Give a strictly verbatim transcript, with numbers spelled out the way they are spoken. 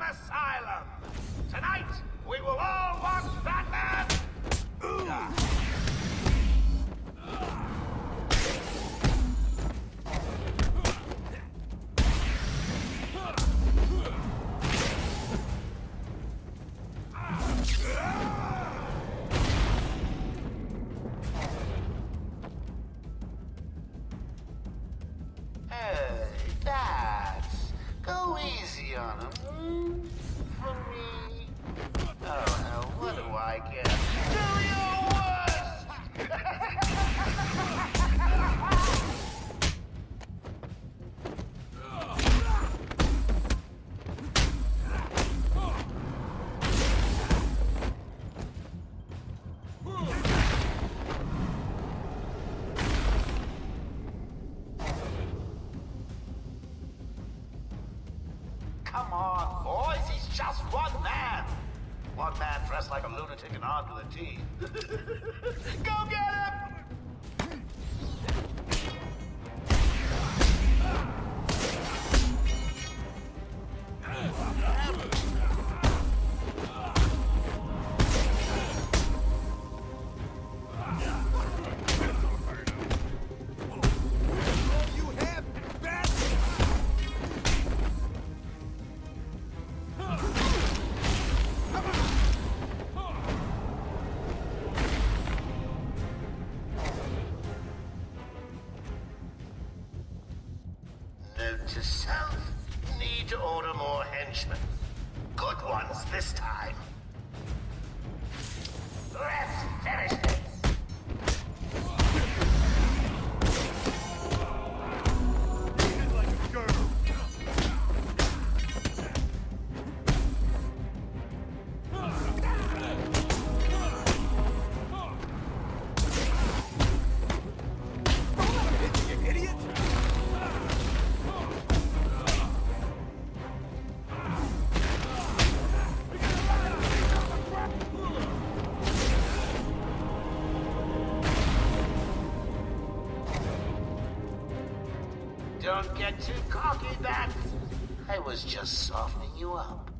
Asylum. Tonight, we will all watch Batman. Hey, Bats, go easy on him. For me. Oh, hell, what do I get? Do your worst! Come on, boys, he's just one man. One man dressed like a lunatic and armed with a T. Go get him! Note to self, need to order more henchmen. Good ones this time. Let's finish this. Like a girl. You idiot! Don't get too cocky, Bats. I was just softening you up.